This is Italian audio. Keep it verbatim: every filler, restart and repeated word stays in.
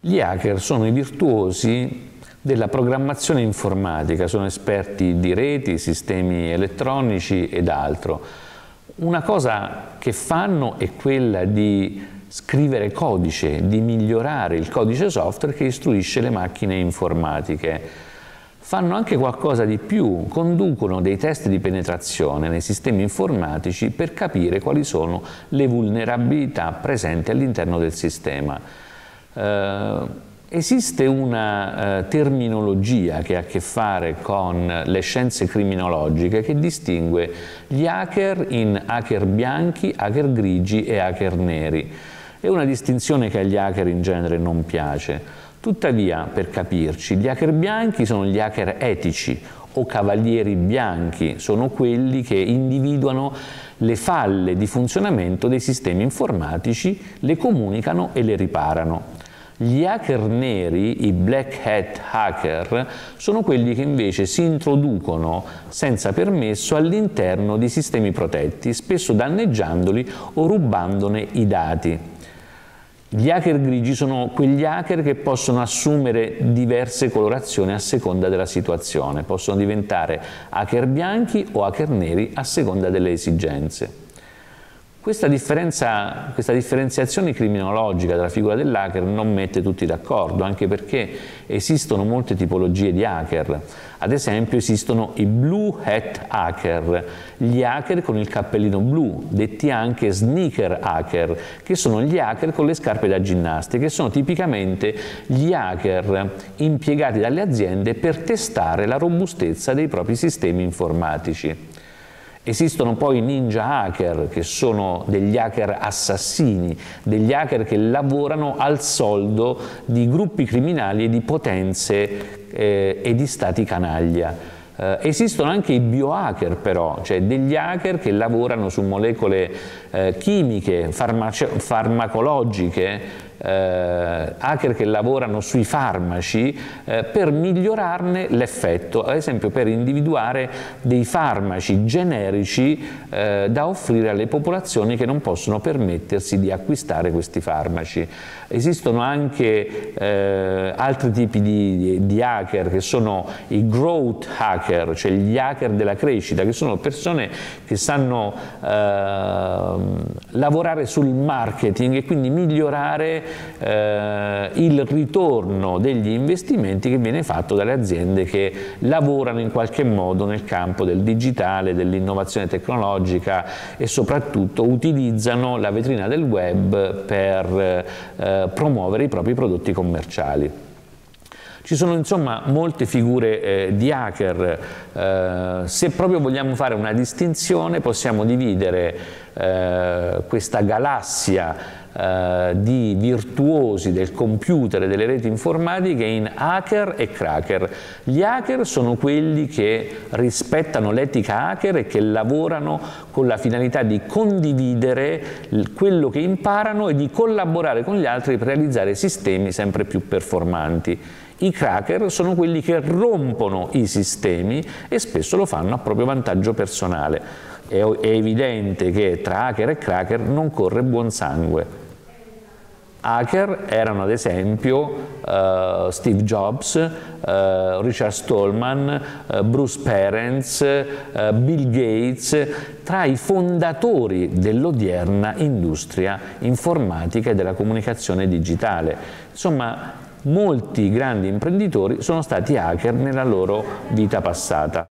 Gli hacker sono i virtuosi della programmazione informatica, sono esperti di reti, sistemi elettronici ed altro. Una cosa che fanno è quella di scrivere codice, di migliorare il codice software che istruisce le macchine informatiche. Fanno anche qualcosa di più, conducono dei test di penetrazione nei sistemi informatici per capire quali sono le vulnerabilità presenti all'interno del sistema. Eh, esiste una eh, terminologia che ha a che fare con le scienze criminologiche che distingue gli hacker in hacker bianchi, hacker grigi e hacker neri. È una distinzione che agli hacker in genere non piace. Tuttavia, per capirci, gli hacker bianchi sono gli hacker etici o cavalieri bianchi, sono quelli che individuano le falle di funzionamento dei sistemi informatici, le comunicano e le riparano. Gli hacker neri, i black hat hacker, sono quelli che invece si introducono senza permesso all'interno di sistemi protetti, spesso danneggiandoli o rubandone i dati. Gli hacker grigi sono quegli hacker che possono assumere diverse colorazioni a seconda della situazione, possono diventare hacker bianchi o hacker neri a seconda delle esigenze. Questa, differenza, questa differenziazione criminologica della figura dell'hacker non mette tutti d'accordo, anche perché esistono molte tipologie di hacker. Ad esempio esistono i blue hat hacker, gli hacker con il cappellino blu, detti anche sneaker hacker, che sono gli hacker con le scarpe da ginnastica, che sono tipicamente gli hacker impiegati dalle aziende per testare la robustezza dei propri sistemi informatici. Esistono poi i ninja hacker, che sono degli hacker assassini, degli hacker che lavorano al soldo di gruppi criminali e di potenze eh, e di stati canaglia. Eh, esistono anche i biohacker però, cioè degli hacker che lavorano su molecole eh, chimiche, farmacologiche, Eh, hacker che lavorano sui farmaci eh, per migliorarne l'effetto, ad esempio per individuare dei farmaci generici eh, da offrire alle popolazioni che non possono permettersi di acquistare questi farmaci. Esistono anche eh, altri tipi di, di hacker che sono i growth hacker, cioè gli hacker della crescita, che sono persone che sanno eh, lavorare sul marketing e quindi migliorare Eh, il ritorno degli investimenti che viene fatto dalle aziende che lavorano in qualche modo nel campo del digitale, dell'innovazione tecnologica e soprattutto utilizzano la vetrina del web per eh, promuovere i propri prodotti commerciali. Ci sono insomma molte figure eh, di hacker, eh, se proprio vogliamo fare una distinzione possiamo dividere eh, questa galassia Uh, di virtuosi del computer e delle reti informatiche in hacker e cracker. Gli hacker sono quelli che rispettano l'etica hacker e che lavorano con la finalità di condividere quello che imparano e di collaborare con gli altri per realizzare sistemi sempre più performanti. I cracker sono quelli che rompono i sistemi e spesso lo fanno a proprio vantaggio personale. È, è evidente che tra hacker e cracker non corre buon sangue. Hacker erano ad esempio uh, Steve Jobs, uh, Richard Stallman, uh, Bruce Perens, uh, Bill Gates, tra i fondatori dell'odierna industria informatica e della comunicazione digitale. Insomma, molti grandi imprenditori sono stati hacker nella loro vita passata.